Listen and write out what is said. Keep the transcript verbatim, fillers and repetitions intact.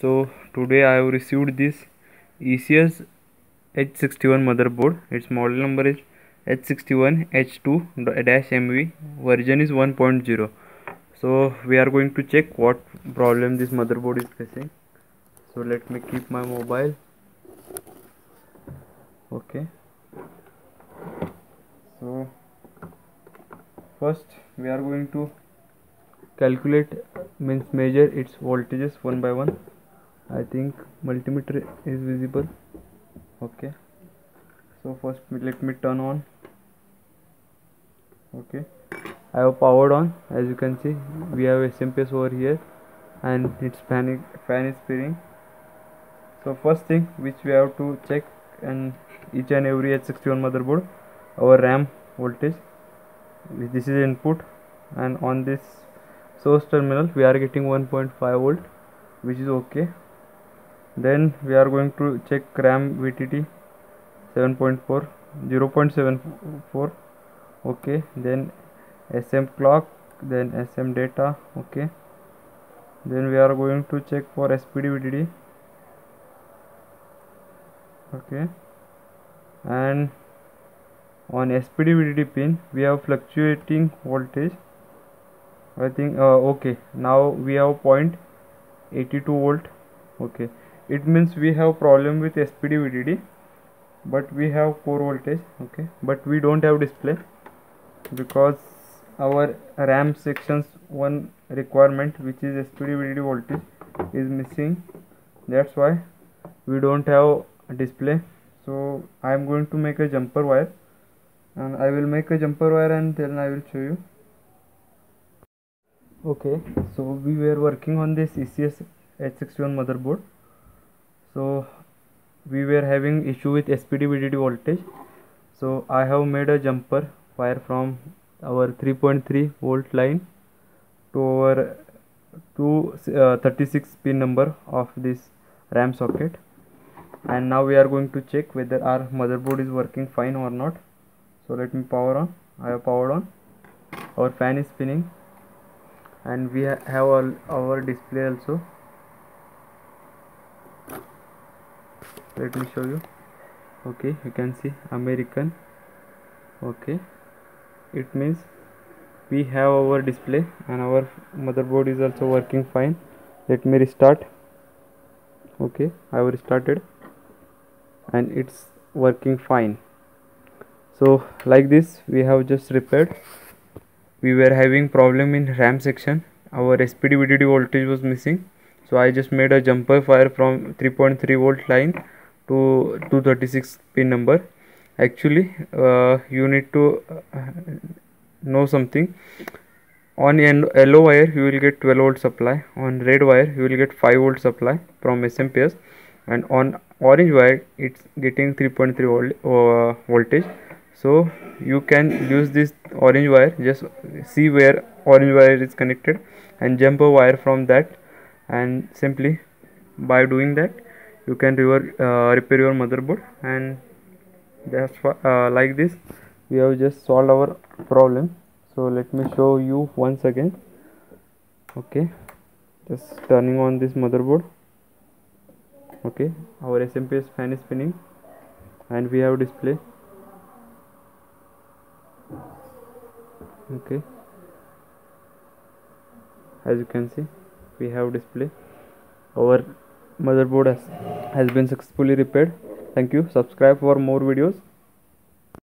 So today I have received this E C S H sixty-one motherboard. Its model number is H sixty-one H two M V. Version is one point zero. So we are going to check what problem this motherboard is facing. So let me keep my mobile. Okay. So first we are going to calculate, means measure its voltages one by one. I think multimeter is visible. Okay, so first let me turn on. Okay, I have powered on. As you can see, we have S M P S over here and its fan, fan is spinning. So first thing which we have to check and each and every H sixty-one motherboard, our RAM voltage. This is input, and on this source terminal we are getting one point five volt, which is okay. Then we are going to check RAM V T T seven point four, zero point seven four. Okay, then S M clock, then S M data. Okay, then we are going to check for S P D V D D. Okay, and on S P D V D D pin we have fluctuating voltage. I think uh, okay, now we have zero point eight two volt. Okay, it means we have problem with S P D V D D, but we have poor voltage. Okay, but we don't have display because our RAM sections one requirement, which is S P D V D D voltage, is missing. That's why we don't have a display. So I am going to make a jumper wire, and I will make a jumper wire and then I will show you. Okay, so we were working on this E C S H sixty-one motherboard. So we were having issue with S P D V D D voltage. So I have made a jumper wire from our three point three volt line to our two uh, thirty-six pin number of this RAM socket, and now we are going to check whether our motherboard is working fine or not. So let me power on. I have powered on. Our fan is spinning, and we ha have all our display also. Let me show you. Okay, you can see American. Okay, it means we have our display and our motherboard is also working fine. Let me restart. Okay, I have restarted and it's working fine. So like this we have just repaired. We were having problem in RAM section. Our S P D V D D voltage was missing, so I just made a jumper wire from three point three volt line to two thirty-six pin number. Actually uh, you need to uh, know something. On yellow wire you will get twelve volt supply, on red wire you will get five volt supply from S M P S, and on orange wire it's getting three point three volt uh, voltage. So you can use this orange wire, just see where orange wire is connected and jump a wire from that, and simply by doing that you can repair, uh, repair your motherboard. And that's uh, like this we have just solved our problem. So let me show you once again. Okay, just turning on this motherboard. Okay, our S M P S fan is spinning and we have display. Okay, as you can see we have display. Our motherboard has, has been successfully repaired. Thank you. Subscribe for more videos.